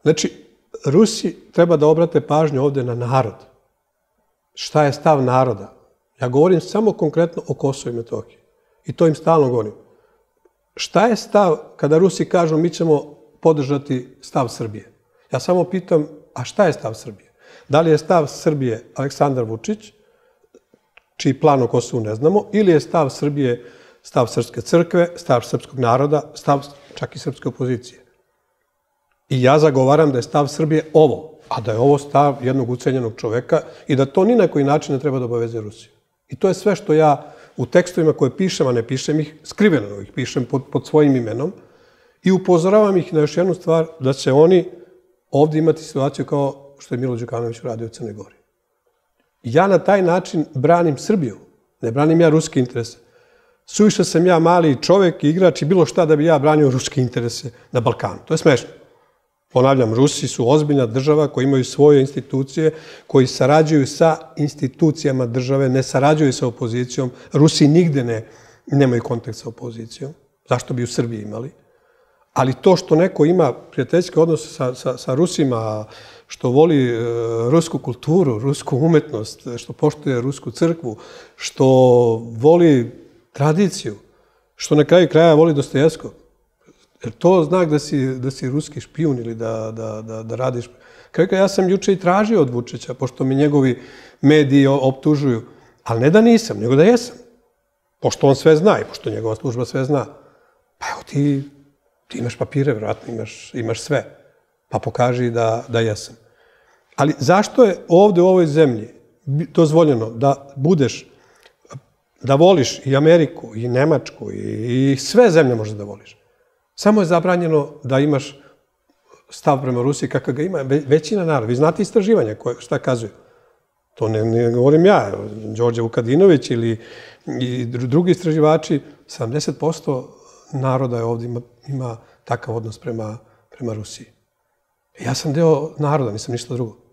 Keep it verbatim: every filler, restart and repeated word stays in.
Znači, Rusi treba da obrate pažnju ovde na narod. Šta je stav naroda? Ja govorim samo konkretno o Kosovu i Metohiji. I to im stalno govorim. Šta je stav kada Rusi kažu mi ćemo podržati stav Srbije? Ja samo pitam, a šta je stav Srbije? Da li je stav Srbije Aleksandar Vučić, čiji plan o Kosovu ne znamo, ili je stav Srbije stav Srpske crkve, stav srpskog naroda, stav čak i srpske opozicije? I ja zagovaram da je stav Srbije ovo, a da je ovo stav jednog ucenjenog čoveka i da to ni na koji način ne treba da obaveze Rusiju. I to je sve što ja u tekstovima koje pišem, a ne pišem ih skriveno, ih pišem pod, pod svojim imenom i upozoravam ih na još jednu stvar, da će oni ovdje imati situaciju kao što je Milo Đukanović uradio u Crnoj Gori. Ja na taj način branim Srbiju, ne branim ja ruske interese. Suviše sam ja mali čovek i igrač i bilo šta da bi ja branio ruske interese na Balkanu. To je smešno. Ponavljam, Rusi su ozbiljna država koji imaju svoje institucije, koji sarađuju sa institucijama države, ne sarađuju sa opozicijom. Rusi nigde ne, nemaju kontakt sa opozicijom. Zašto bi u Srbiji imali? Ali to što neko ima prijateljske odnose sa, sa, sa Rusima, što voli e, rusku kulturu, rusku umetnost, što poštuje rusku crkvu, što voli tradiciju, što na kraju kraja voli Dostojevskog. Jer to znak da si, da si ruski špijun ili da, da, da, da radiš. Kraju kraja, ja sam juče i tražio od Vučića, pošto mi njegovi mediji optužuju, ali ne da nisam, nego da jesam. Pošto on sve zna i pošto njegova služba sve zna. Pa evo ti, ti imaš papire, vjerojatno imaš, imaš sve. Pa pokaži da, da jesam. Ali zašto je ovdje u ovoj zemlji dozvoljeno da budeš, da voliš i Ameriku, i Nemačku, i, i sve zemlje možeš da voliš? Samo je zabranjeno da imaš stav prema Rusiji kakav ga ima većina naroda. Vi znate istraživanja koje šta kazuju. To ne, ne govorim ja, Đorđe Vukadinović ili i drugi istraživači, sedamdeset posto naroda je ovdje ima, ima takav odnos prema, prema Rusiji. Ja sam deo naroda, nisam ništa drugo.